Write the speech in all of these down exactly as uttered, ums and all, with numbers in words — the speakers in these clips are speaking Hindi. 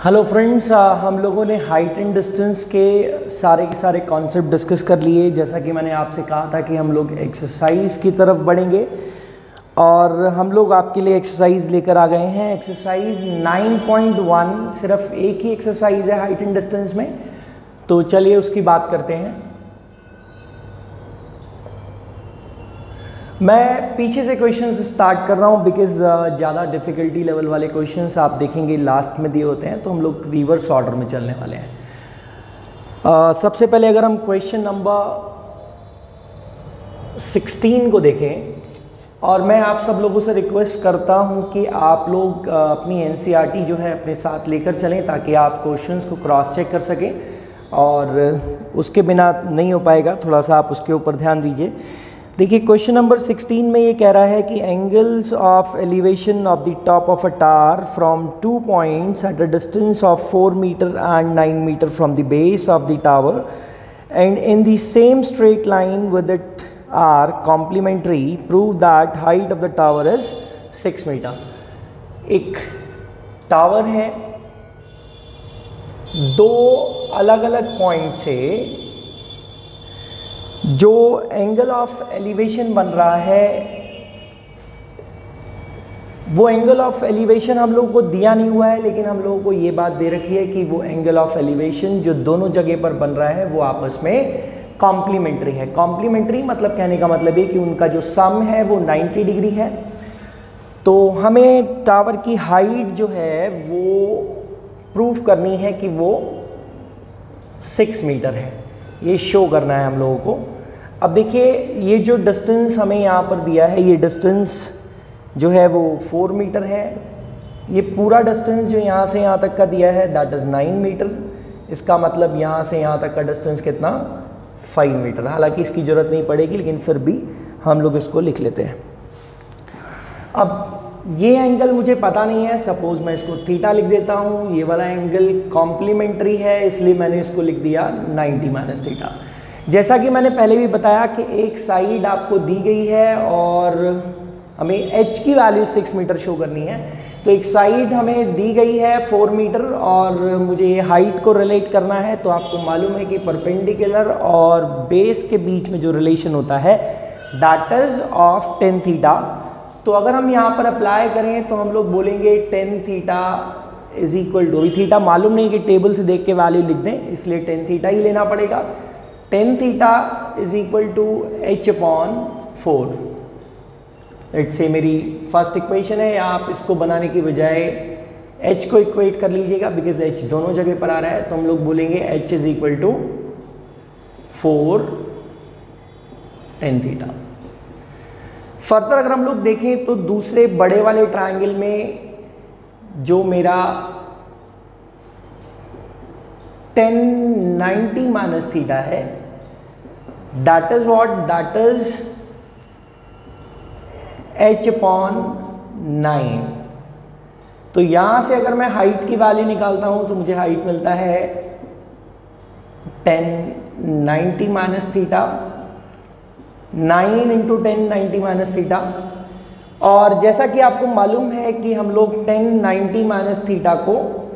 हेलो फ्रेंड्स, हम लोगों ने हाइट एंड डिस्टेंस के सारे के सारे कॉन्सेप्ट डिस्कस कर लिए। जैसा कि मैंने आपसे कहा था कि हम लोग एक्सरसाइज की तरफ बढ़ेंगे और हम लोग आपके लिए एक्सरसाइज लेकर आ गए हैं। एक्सरसाइज नाइन पॉइंट वन, सिर्फ एक ही एक्सरसाइज है हाइट एंड डिस्टेंस में, तो चलिए उसकी बात करते हैं। मैं पीछे से क्वेश्चंस स्टार्ट कर रहा हूँ बिकॉज ज़्यादा डिफ़िकल्टी लेवल वाले क्वेश्चंस आप देखेंगे लास्ट में दिए होते हैं, तो हम लोग रिवर्स ऑर्डर में चलने वाले हैं। uh, सबसे पहले अगर हम क्वेश्चन नंबर सिक्सटीन को देखें, और मैं आप सब लोगों से रिक्वेस्ट करता हूँ कि आप लोग uh, अपनी एनसीईआरटी जो है अपने साथ लेकर चलें ताकि आप क्वेश्चंस को क्रॉस चेक कर सकें, और उसके बिना नहीं हो पाएगा, थोड़ा सा आप उसके ऊपर ध्यान दीजिए। देखिए क्वेश्चन नंबर सिक्सटीन में ये कह रहा है कि angles of elevation of the top of a tower from two points at a distance of four metre and nine metre from the base of the tower and in the same straight line with it are complementary, prove that height of the tower is six metre. एक टावर है, दो अलग अलग पॉइंट से जो एंगल ऑफ एलिवेशन बन रहा है, वो एंगल ऑफ एलिवेशन हम लोग को दिया नहीं हुआ है, लेकिन हम लोगों को ये बात दे रखी है कि वो एंगल ऑफ एलिवेशन जो दोनों जगह पर बन रहा है वो आपस में कॉम्प्लीमेंट्री है। कॉम्प्लीमेंट्री मतलब कहने का मतलब ये कि उनका जो सम है वो नाइन्टी डिग्री है। तो हमें टावर की हाइट जो है वो प्रूफ करनी है कि वो सिक्स मीटर है, ये शो करना है हम लोगों को। अब देखिए ये जो डिस्टेंस हमें यहाँ पर दिया है, ये डिस्टेंस जो है वो फोर मीटर है। ये पूरा डिस्टेंस जो यहाँ से यहाँ तक का दिया है दैट इज़ नाइन मीटर। इसका मतलब यहाँ से यहाँ तक का डिस्टेंस कितना, फाइव मीटर। हालांकि इसकी ज़रूरत नहीं पड़ेगी, लेकिन फिर भी हम लोग इसको लिख लेते हैं। अब ये एंगल मुझे पता नहीं है, सपोज मैं इसको थीटा लिख देता हूँ। ये वाला एंगल कॉम्प्लीमेंट्री है, इसलिए मैंने इसको लिख दिया नाइन्टी माइनस थीटा। जैसा कि मैंने पहले भी बताया कि एक साइड आपको दी गई है और हमें एच की वैल्यू सिक्स मीटर शो करनी है। तो एक साइड हमें दी गई है फोर मीटर और मुझे ये हाइट को रिलेट करना है। तो आपको मालूम है कि परपेंडिकुलर और बेस के बीच में जो रिलेशन होता है that is of tan theta. तो अगर हम यहाँ पर अप्लाई करें तो हम लोग बोलेंगे tan theta is equal to, अभी थीटा मालूम नहीं कि टेबल से देख के वैल्यू लिख दें, इसलिए टेन थीटा ही लेना पड़ेगा। Tan theta is equal to h upon four. Let's say मेरी फर्स्ट इक्वेशन है, या आप इसको बनाने की बजाय एच को इक्वेट कर लीजिएगा बिकॉज एच दोनों जगह पर आ रहा है। तो हम लोग बोलेंगे h is equal to four tan theta. Further अगर हम लोग देखें तो दूसरे बड़े वाले ट्रायंगल में जो मेरा टेन नाइन्टी माइनस थीटा है that is what, that is h upon nine. तो यहां से अगर मैं हाइट की वैल्यू निकालता हूं तो मुझे हाइट मिलता है tan ninety minus theta, nine into tan ninety minus theta. और जैसा कि आपको मालूम है कि हम लोग टेन नाइन्टी माइनस थीटा को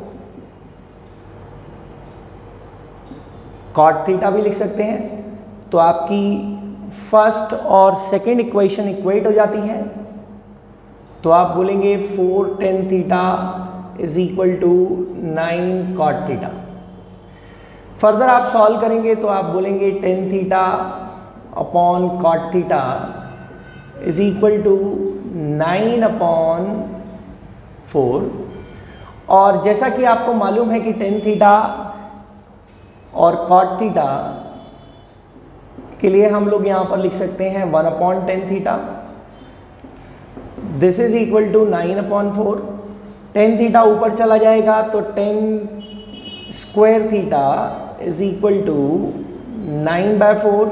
कॉट थीटा भी लिख सकते हैं। तो आपकी फर्स्ट और सेकंड इक्वेशन इक्वेट हो जाती है। तो आप बोलेंगे four tan theta is equal to nine cot theta. Further आप सॉल्व करेंगे तो आप बोलेंगे tan theta upon cot theta is equal to nine upon four. और जैसा कि आपको मालूम है कि टेन थीटा और कॉट थीटा के लिए हम लोग यहाँ पर लिख सकते हैं one upon tan theta, this is equal to nine upon four. Tan theta ऊपर चला जाएगा तो ten square theta is equal to nine by four.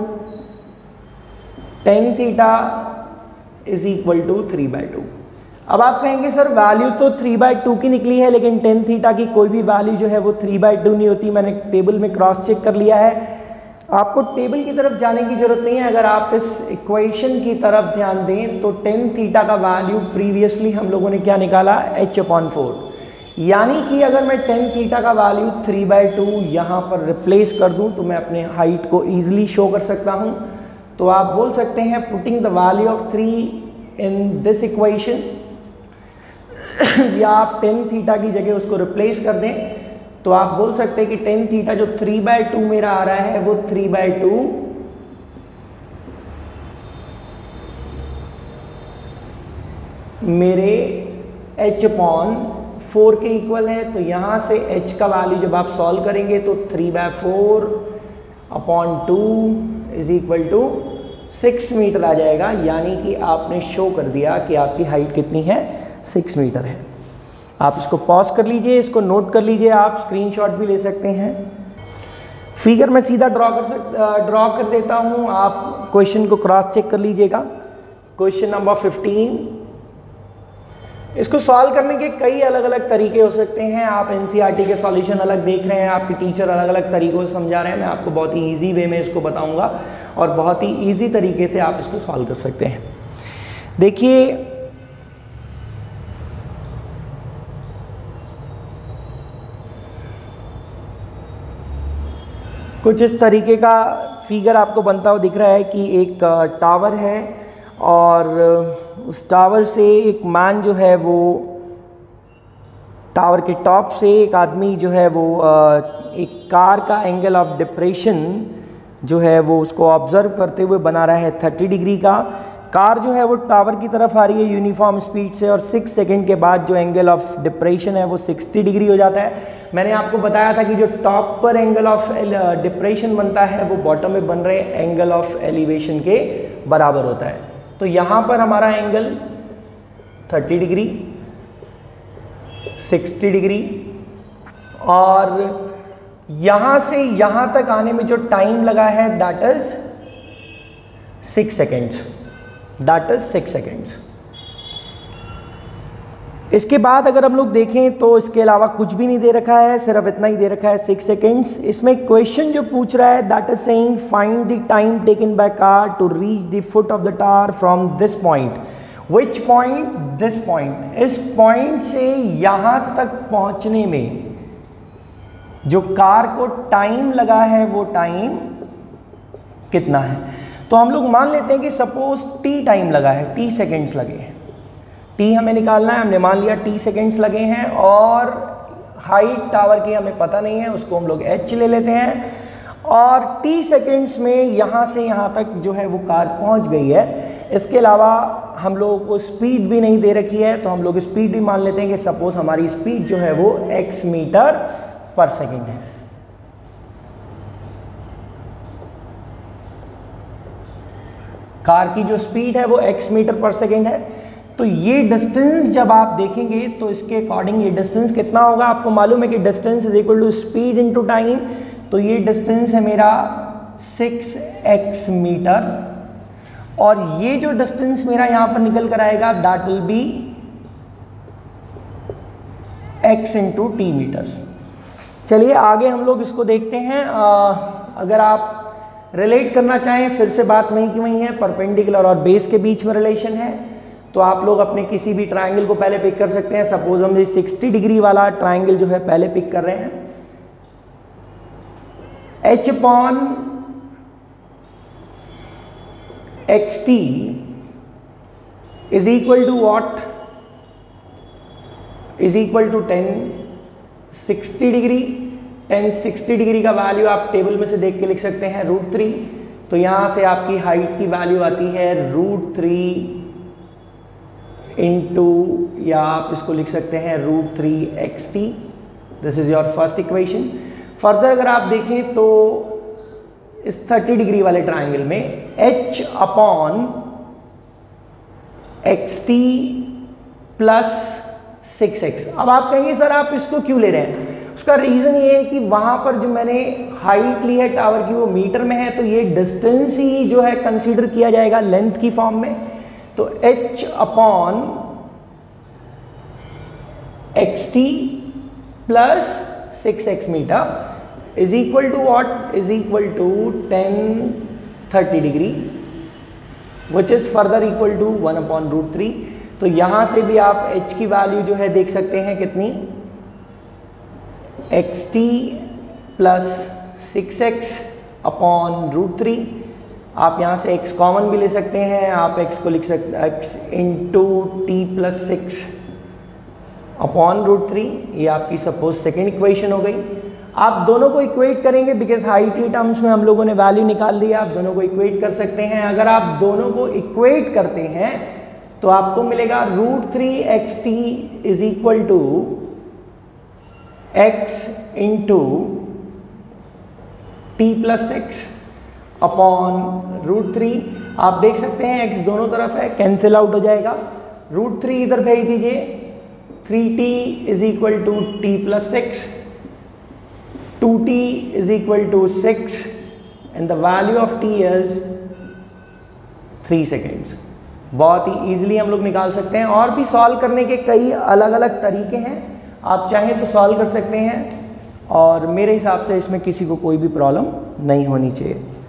Tan theta is equal to three by two. अब आप कहेंगे सर वैल्यू तो थ्री बाई टू की निकली है, लेकिन टेन थीटा की कोई भी वैल्यू जो है वो थ्री बाई टू नहीं होती। मैंने टेबल में क्रॉस चेक कर लिया है। आपको टेबल की तरफ जाने की जरूरत नहीं है। अगर आप इस इक्वेशन की तरफ ध्यान दें तो टेन थीटा का वैल्यू प्रीवियसली हम लोगों ने क्या निकाला, एच अपॉन फोर। यानी कि अगर मैं टेन थीटा का वैल्यू थ्री बाई टू यहाँ पर रिप्लेस कर दूँ तो मैं अपने हाइट को ईजिली शो कर सकता हूँ। तो आप बोल सकते हैं putting the value of three in this equation, या आप टेन थीटा की जगह उसको रिप्लेस कर दें तो आप बोल सकते हैं कि टेन थीटा जो थ्री बाई टू मेरा आ रहा है वो थ्री बाई टू मेरे h अपॉन फोर के इक्वल है। तो यहाँ से h का वैल्यू जब आप सॉल्व करेंगे तो three by four upon two is equal to six meter आ जाएगा। यानी कि आपने शो कर दिया कि आपकी हाइट कितनी है, सिक्स मीटर है। आप इसको पॉज कर लीजिए, इसको नोट कर लीजिए, आप स्क्रीनशॉट भी ले सकते हैं। फिगर मैं सीधा ड्रॉ कर सक ड्रॉ कर देता हूँ, आप क्वेश्चन को क्रॉस चेक कर लीजिएगा। क्वेश्चन नंबर फिफ्टीन, इसको सॉल्व करने के कई अलग अलग तरीके हो सकते हैं। आप एनसीईआरटी के सॉल्यूशन अलग देख रहे हैं, आपके टीचर अलग अलग तरीक़ों से समझा रहे हैं। मैं आपको बहुत ही इजी वे में इसको बताऊंगा और बहुत ही इजी तरीके से आप इसको सॉल्व कर सकते हैं। देखिए कुछ इस तरीके का फिगर आपको बनता हुआ दिख रहा है कि एक टावर है और उस टावर से एक मैन जो है वो टावर के टॉप से एक आदमी जो है वो एक कार का एंगल ऑफ डिप्रेशन जो है वो उसको ऑब्जर्व करते हुए बना रहा है थर्टी डिग्री का। कार जो है वो टावर की तरफ आ रही है यूनिफॉर्म स्पीड से और सिक्स सेकंड के बाद जो एंगल ऑफ डिप्रेशन है वो सिक्सटी डिग्री हो जाता है। मैंने आपको बताया था कि जो टॉप पर एंगल ऑफ डिप्रेशन बनता है वो बॉटम में बन रहे एंगल ऑफ एलिवेशन के बराबर होता है। तो यहाँ पर हमारा angle thirty degree, sixty degree और यहाँ से यहाँ तक आने में जो टाइम लगा है that is six seconds that is six seconds. इसके बाद अगर हम लोग देखें तो इसके अलावा कुछ भी नहीं दे रखा है, सिर्फ इतना ही दे रखा है सिक्स सेकेंड्स। इसमें क्वेश्चन जो पूछ रहा है that is saying find the time taken by car to reach the foot of the tower from this point. Which point? This point. इस पॉइंट से यहाँ तक पहुँचने में जो कार को टाइम लगा है वो टाइम कितना है। तो हम लोग मान लेते हैं कि सपोज टी टाइम लगा है, टी सेकेंड्स लगे हैं, टी हमें निकालना है, हमने मान लिया टी सेकेंड्स लगे हैं और हाइट टावर की हमें पता नहीं है, उसको हम लोग एच ले लेते हैं और टी सेकेंड्स में यहाँ से यहाँ तक जो है वो कार पहुँच गई है। इसके अलावा हम लोगों को स्पीड भी नहीं दे रखी है तो हम लोग स्पीड भी मान लेते हैं कि सपोज हमारी स्पीड जो है वो एक्स मीटर पर सेकेंड है। कार की जो स्पीड है वो x मीटर पर सेकेंड है। तो ये डिस्टेंस जब आप देखेंगे तो इसके अकॉर्डिंग ये डिस्टेंस कितना होगा, आपको मालूम है कि distance is equal to speed into time. तो ये डिस्टेंस है मेरा सिक्स एक्स मीटर और ये जो डिस्टेंस मेरा यहां पर निकल कर आएगा that will be x into t meters. चलिए आगे हम लोग इसको देखते हैं। आ, अगर आप रिलेट करना चाहें, फिर से बात वहीं की वहीं है, परपेंडिकुलर और बेस के बीच में रिलेशन है। तो आप लोग अपने किसी भी ट्रायंगल को पहले पिक कर सकते हैं। सपोज हम ये सिक्सटी डिग्री वाला ट्रायंगल जो है पहले पिक कर रहे हैं। h upon x t is equal to what, is equal to tan sixty degree. Tan sixty degree का वैल्यू आप टेबल में से देख के लिख सकते हैं रूट थ्री। तो यहाँ से आपकी हाइट की वैल्यू आती है रूट थ्री इंटू, या आप इसको लिख सकते हैं root three x t. This is your first equation. Further अगर आप देखें तो इस थर्टी डिग्री वाले ट्राइंगल में h upon x t plus six x. अब आप कहेंगे सर आप इसको क्यों ले रहे हैं, उसका रीज़न ये है कि वहाँ पर जो मैंने हाइट ली है टावर की वो मीटर में है, तो ये डिस्टेंस ही जो है कंसीडर किया जाएगा लेंथ की फॉर्म में। तो h upon x t plus six x meter is equal to what, is equal to tan thirty degree which is further equal to one upon root three. तो यहाँ से भी आप h की वैल्यू जो है देख सकते हैं कितनी, x t plus six x upon root three. आप यहाँ से x कॉमन भी ले सकते हैं, आप x को लिख सकते हैं x into t plus six upon root three. ये आपकी सपोज सेकेंड इक्वेशन हो गई। आप दोनों को इक्वेट करेंगे बिकॉज हाइट की टर्म्स में हम लोगों ने वैल्यू निकाल ली है, आप दोनों को इक्वेट कर सकते हैं। अगर आप दोनों को इक्वेट करते हैं तो आपको मिलेगा root three x t is equal to x into t plus six upon root three. आप देख सकते हैं x दोनों तरफ है, कैंसिल आउट हो जाएगा। रूट थ्री इधर भेज दीजिए, three t is equal to t plus six, two t is equal to six and the value of t is three seconds. बहुत ही इजीली हम लोग निकाल सकते हैं। और भी सॉल्व करने के कई अलग अलग तरीके हैं, आप चाहें तो सॉल्व कर सकते हैं और मेरे हिसाब से इसमें किसी को कोई भी प्रॉब्लम नहीं होनी चाहिए।